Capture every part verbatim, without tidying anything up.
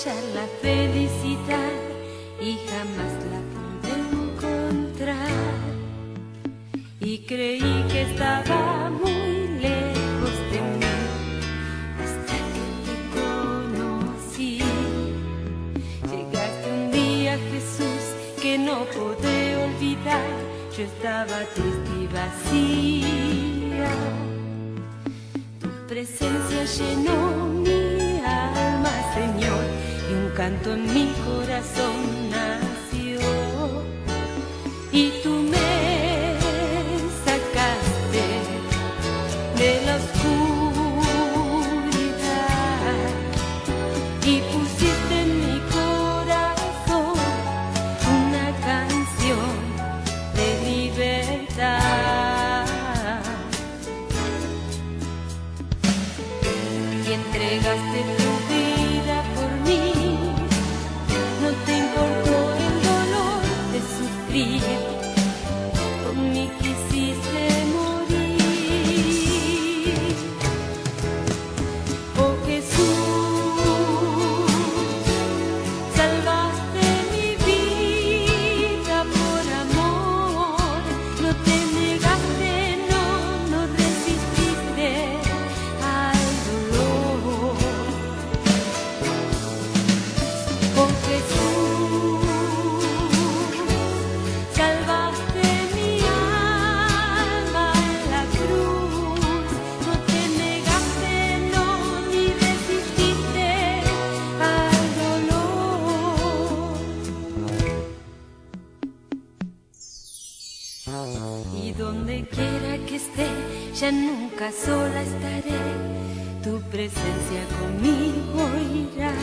hallar la felicidad y jamás la pude encontrar. Y creí que estaba muy lejos de mí hasta que te conocí. Llegaste un día, Jesús, que no podré olvidar. Yo estaba triste y vacía. Tu presencia llenó mi alma, Señor, y un canto en mi corazón nació. Y tú me sacaste de la oscuridad y pusiste en mi corazón una canción de libertad. Y entregaste tu vida por mí, no te importó el dolor de sufrir, por mí quisiste morir. Oh Jesús, salvaste mi vida por amor, no te negaste, no, no resististe al dolor. Oh Jesús, salvaste mi alma en la cruz, no te negaste, no, ni resististe al dolor. Y donde quiera que esté, ya nunca sola estaré, tu presencia conmigo irá.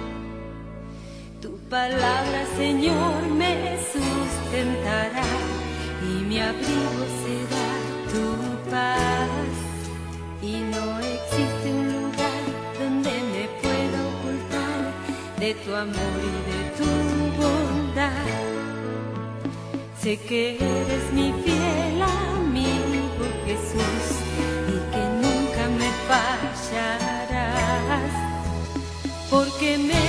Tu palabra, Señor, me sustentará y mi abrigo será tu paz. Y no existe un lugar donde me pueda ocultar de tu amor y de tu bondad. Sé que eres mi fiel amigo, Jesús, y que nunca me fallarás, porque me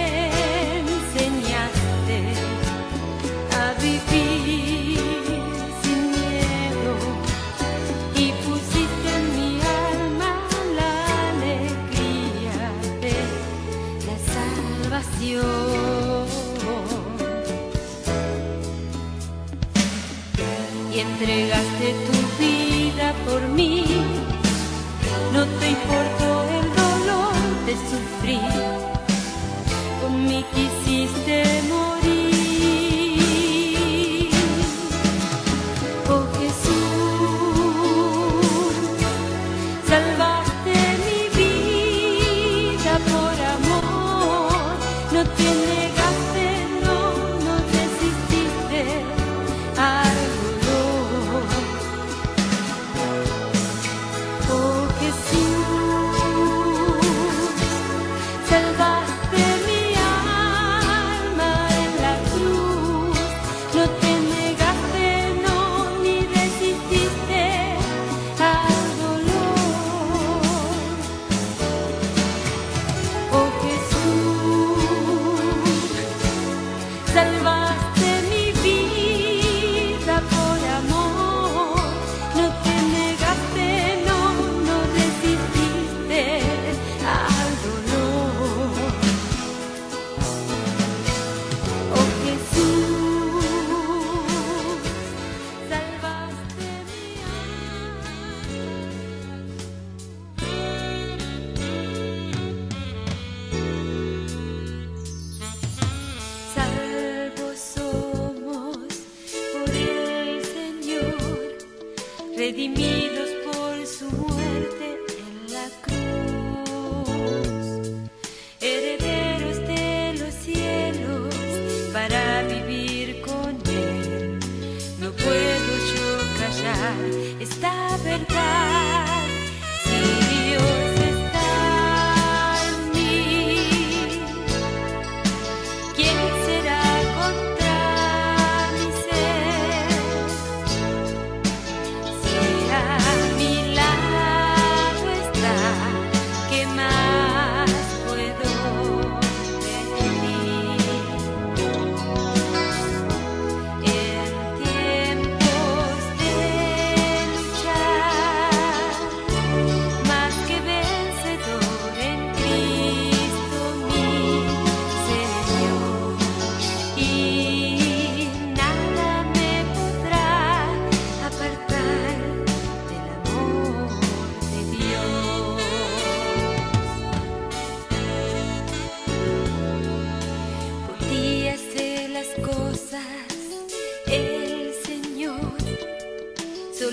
enseñaste a vivir sin miedo y pusiste en mi alma la alegría de la salvación. Y entregaste tu vida por mí, no te importó el dolor de sufrir, por mí quisiste morir. Oh Jesús, salvaste mi vida por amor, no te negaste, no, no resististe al dolor. Oh Jesús, salvaste mi alma en la cruz, no te negaste, no, ni resististe al dolor. Oh Jesús,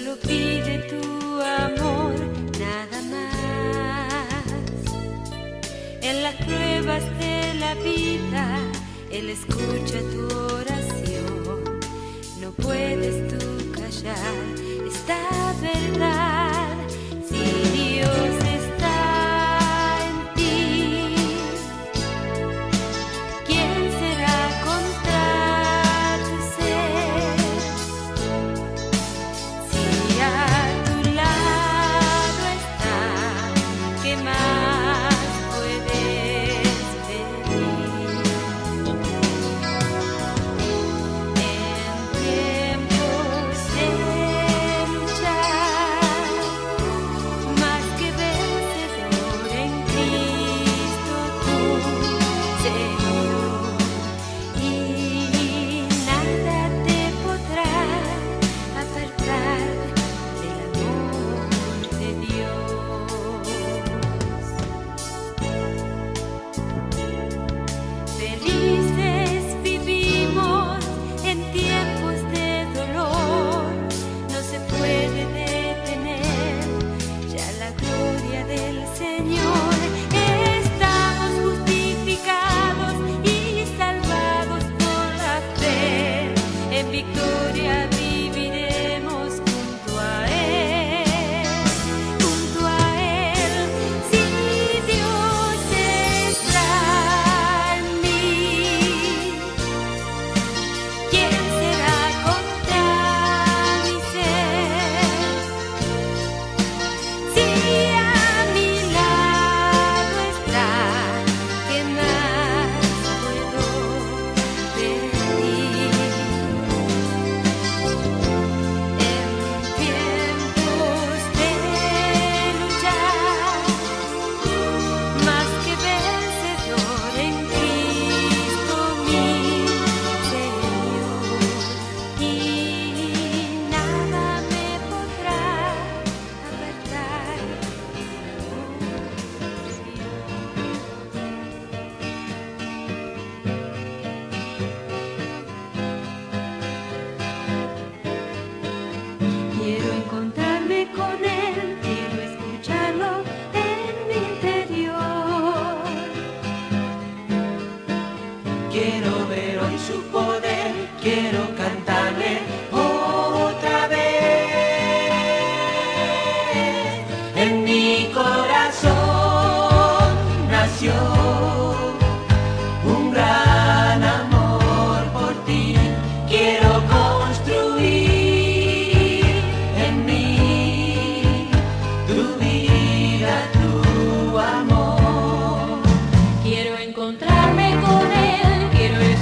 solo pide tu amor, nada más. En las pruebas de la vida, Él escucha tu oración. No puedes tú callar esta verdad. Si Dios está en ti, ¿quién será contra tu ser? Si a tu lado está, ¿qué más puedes pedir? En tiempos de luchar, más que vencedor en Cristo tú, Señor, y nada te podrá apartar del amor de Dios. Felices vivimos en tiempos de dolor, no se puede detener ya la gloria del Señor. Estamos justificados y salvados por la fe, en victoria viviremos junto a Él, junto a Él. Si Dios está en mí, ¿quién será contra mi ser? Si a mi lado está, ¿qué más puedo pedir? En tiempos de luchar, más que vencedor en Cristo mi Señor, y nada me podrá apartar del amor de Dios. Quiero encontrarme con Él, quiero escucharlo en mi interior. Quiero ver hoy su poder, quiero cantarle otra vez. En mi corazón nació un gran amor por ti. Quiero construir en mí tu vida, tu amor. Quiero encontrarme con Él, quiero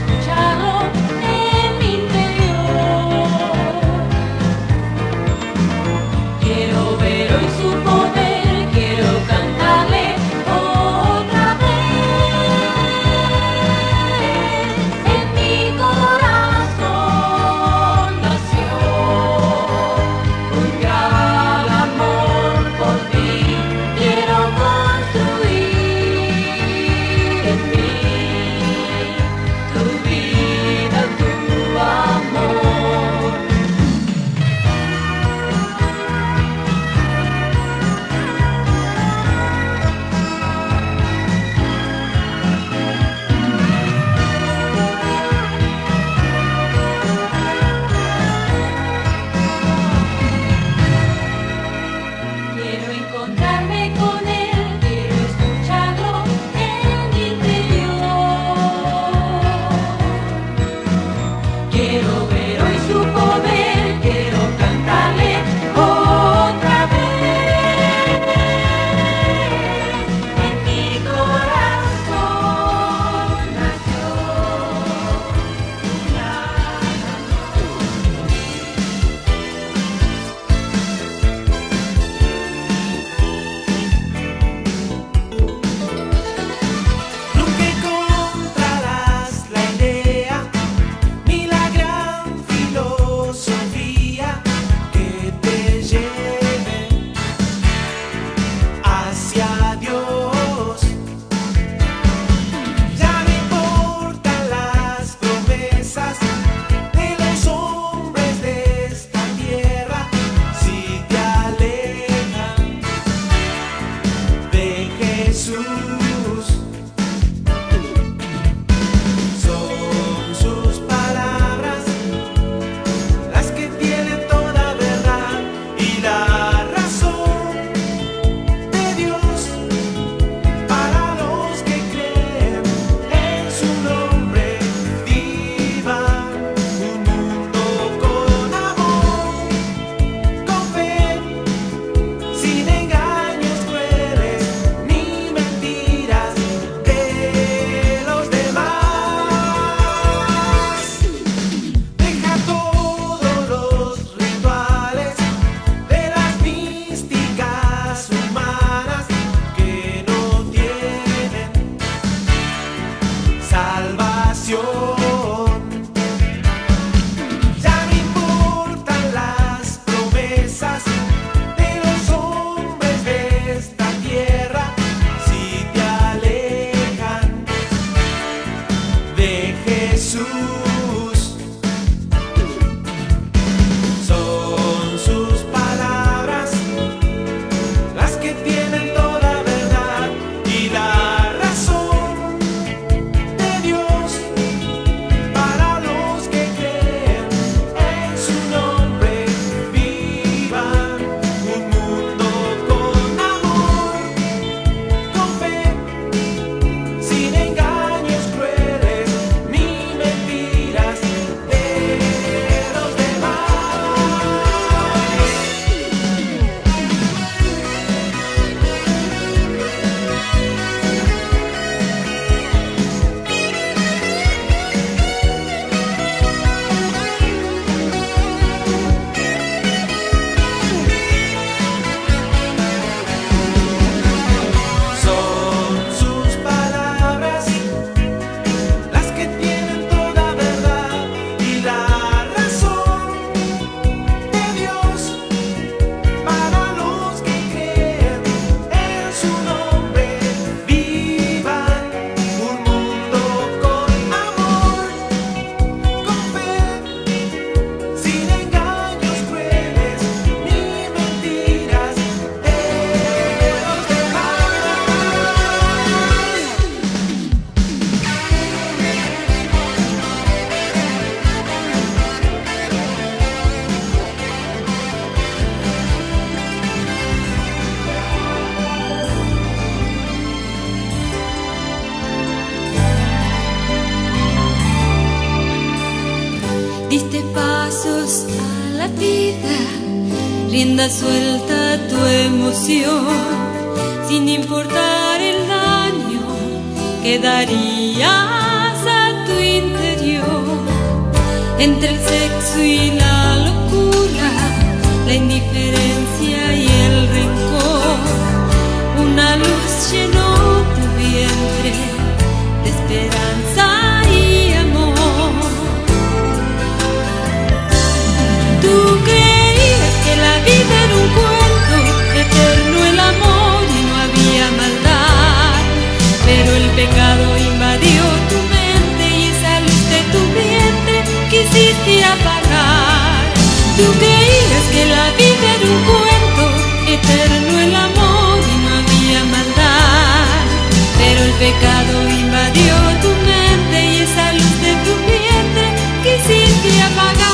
salvación. Ya no importan las promesas de los hombres de esta tierra, si te alejan de Jesús. Son sus palabras las que tienen toda verdad y la razón de Dios para los que creen en su nombre. Vivan un mundo con amor, con fe, sin engaños crueles ni mentiras de los demás. Son sus palabras las que tienen toda verdad y la razón de Dios para los que creen en su nombre. Vivan un mundo con amor, con fe, sin engaños crueles ni mentiras de los demás. Diste pasos a la vida, rienda suelta a tu emoción, sin importar el daño que darías a tu interior. Entre el sexo y la locura, la indiferencia y el rencor, una luz llenó tu vientre de esperanza y amor. Tú creías que la vida era un cuento, eterno el amor y no había maldad, pero el pecado invadió tu mente y esa luz de tu vientre quisiste apagar. Tú creías que la vida era un cuento, eterno el amor y no había maldad, pero el pecado invadió tu mente y esa luz de tu vientre quisiste apagar.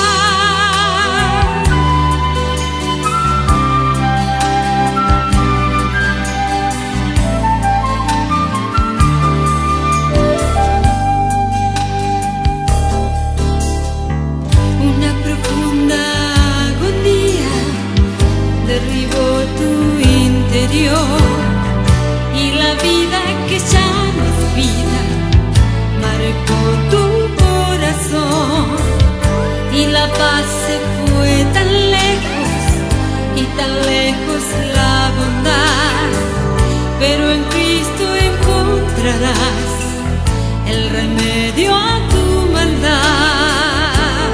Una profunda agonía derribó tu interior y la vida que ya no es vida marcó tu corazón y la paz se fue tan lejos y tan lejos la bondad, pero en Cristo encontrarás el remedio a tu maldad.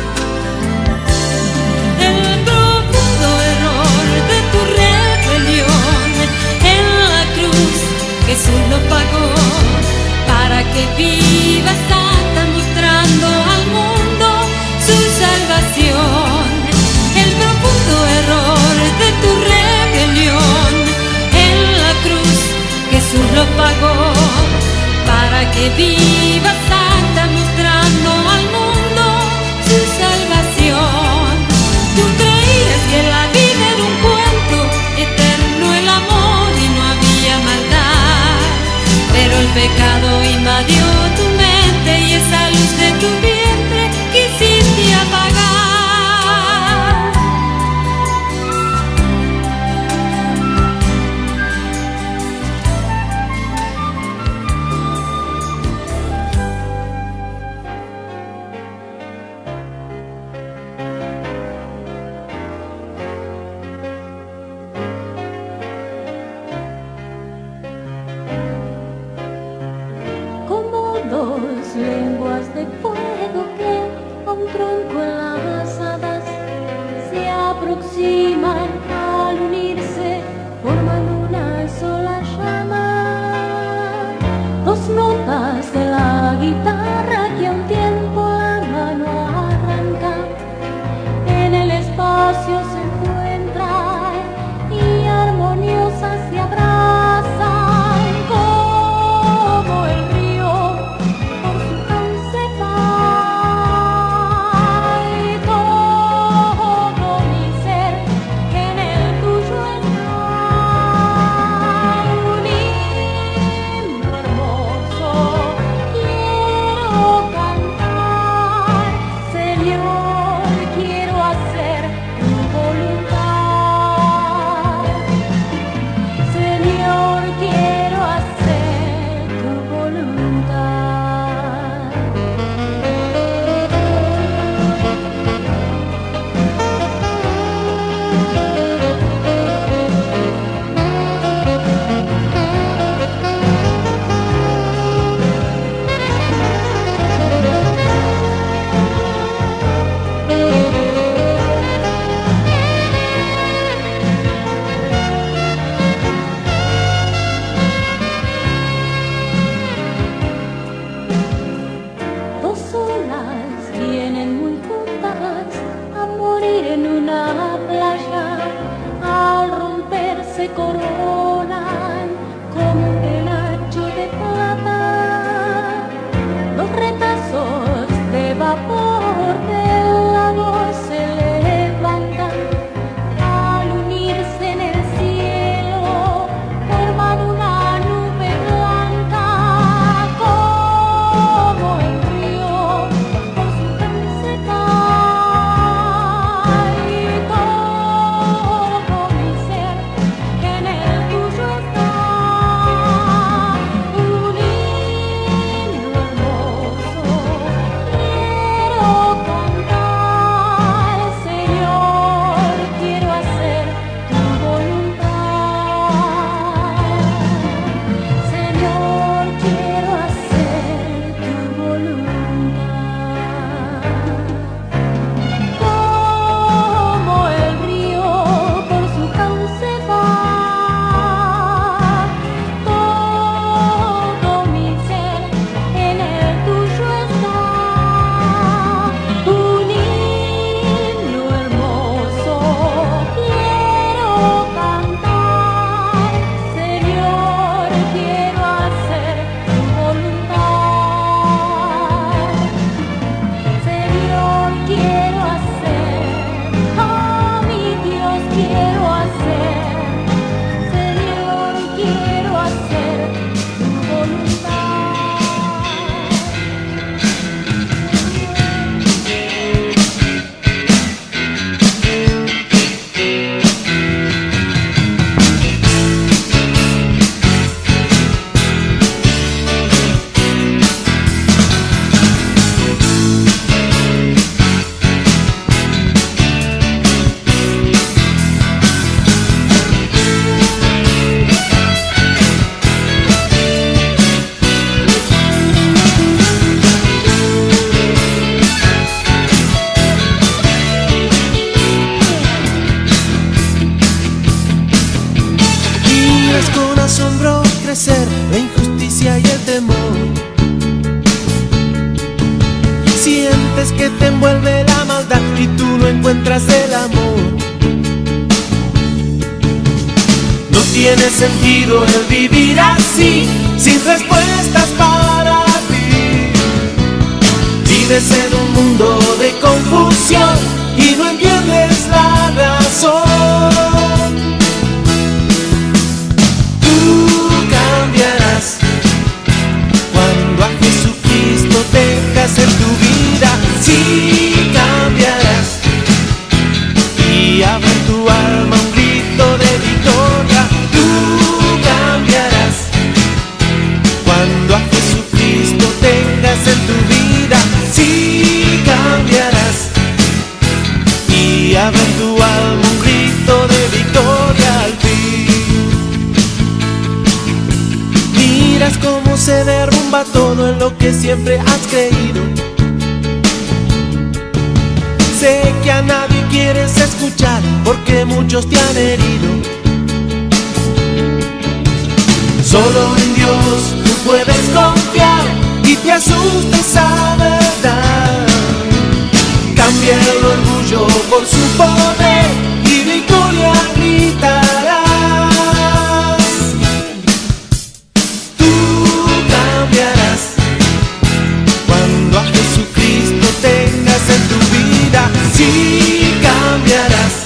El profundo error de tu rebelión en la cruz Jesús lo pagó para que vivas santa mostrando al mundo su salvación. El profundo error de tu rebelión en la cruz Jesús lo pagó para que vivas santa mostrando al mundo su salvación. Tú creías que la vida era un cuento, eterno el amor y no había maldad, pero el pecado invadió tu mente y esa luz de tu vientre quisiste apagar. Como dos lenguas de fuego que a un tronco en las hadas se aproximan al unirse, forman una sola llama. Dos notas de la guitarra que a un tiempo la mano arranca, en el espacio se encuentran y armoniosas se abrazan como el río por su cauce va, y todo mi ser en el tuyo está. Un himno hermoso quiero cantar, Señor, quiero hacer tu voluntad. Señor, quiero hacer tu voluntad. Dos olas vienen muy juntas a morir en una playa, al romperse coronan como un penacho de plata. Los retazos de vapor del lago se levantan, al unirse en el cielo forman una nube blanca como el río por su cauce va, y todo mi ser en el tuyo está. Un himno hermoso quiero cantar, Señor, quiero hacer tu voluntad. Señor, quiero hacer tu voluntad. Como el río por su cauce va, todo mi ser en el tuyo está. Un himno hermoso quiero cantar, Señor, quiero hacer tu voluntad. Señor, quiero hacer, oh mi Dios, quiero hacer, Señor, quiero hacer tu voluntad. Miras con asombro crecer la injusticia y el temor. Sientes que te envuelve la maldad y tú no encuentras el amor. No tiene sentido el vivir así, sin respuestas para ti. Vives en un mundo de confusión y no entiendes la razón. Tú cambiarás cuando a Jesucristo dejas en tu vida. Sí, cambiarás y habrá en tu alma un grito de victoria. Tú cambiarás cuando a Jesucristo tengas en tu vida. Sí, cambiarás y habrá en tu alma un grito de victoria al fin. Miras cómo se derrumba todo en lo que siempre has creído. Sé que a nadie quieres escuchar porque muchos te han herido. Solo en Dios tú puedes confiar y te asusta esa verdad. Cambia el orgullo por su poder y victoria gritarás. Tú cambiarás cuando a Jesucristo tengas en tu vida. Sí cambiarás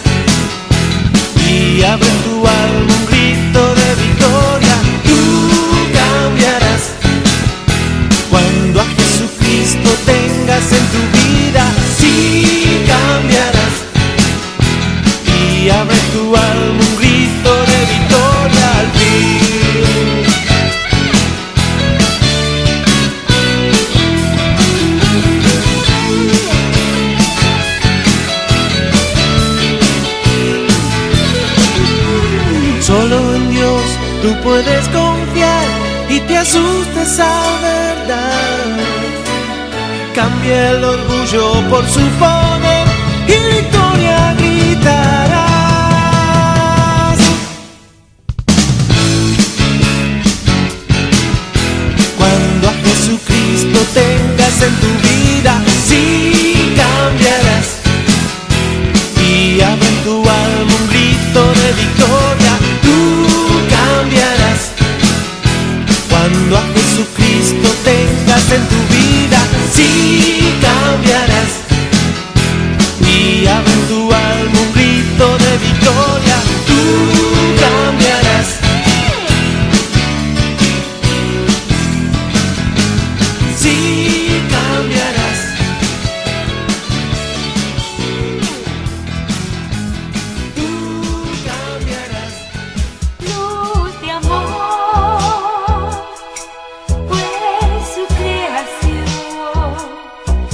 y abre tu alma un grito de victoria. Tú cambiarás cuando a Jesucristo tengas en tu vida. Sí cambiarás y abre tu alma un grito de victoria al fin. Solo en Dios tú puedes confiar y te asusta esa verdad. Cambia el orgullo por su poder y victoria gritarás. Cuando a Jesucristo tengas en tu vida, sí cambiarás y abre en tu alma un grito de victoria. Tú cambiarás cuando a Jesucristo tengas en tu vida. Sí cambiarás y abre en tu alma un grito de victoria. Tú cambiarás. Sí cambiarás. Tú cambiarás. Luz de amor fue su creación,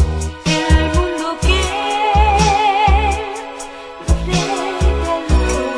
el mundo que Él regaló.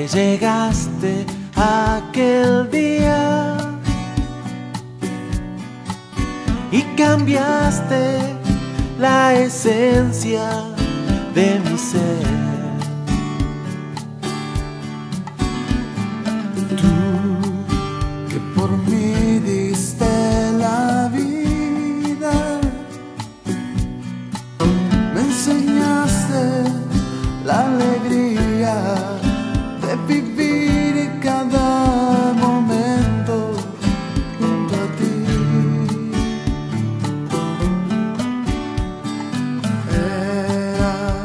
que llegaste aquel día y cambiaste la esencia de mi ser. Tú que por mí diste la vida, me enseñaste la alegría de vivir cada momento junto a ti. Era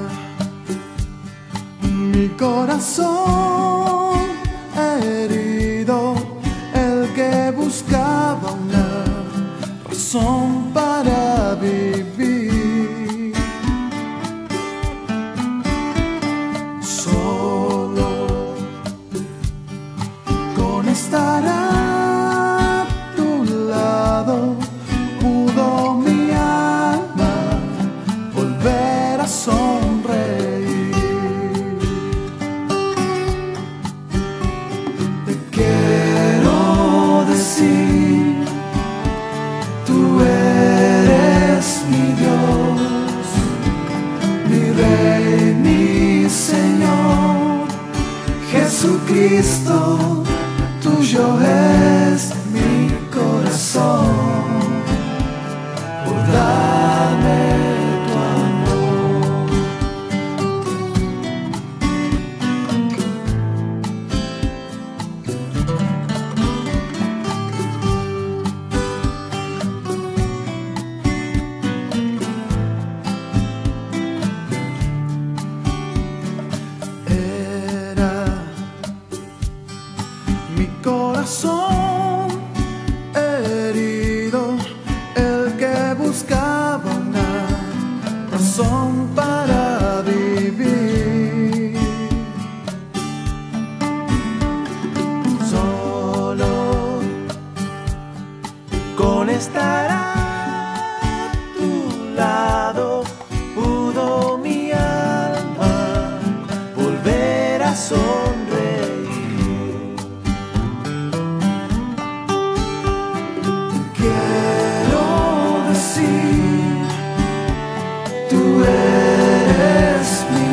mi corazón herido el que buscaba una razón para vivir. Estar a tu lado pudo mi alma volver a sonreír. Te quiero decir, tú eres mi Dios, mi Rey, mi Señor, Jesucristo. Tuyo es mi corazón, por darme tu amor. Era mi corazón herido el que buscaba una razón para vivir. Solo con estar a tu lado pudo mi alma volver a sonreír. Tú eres mi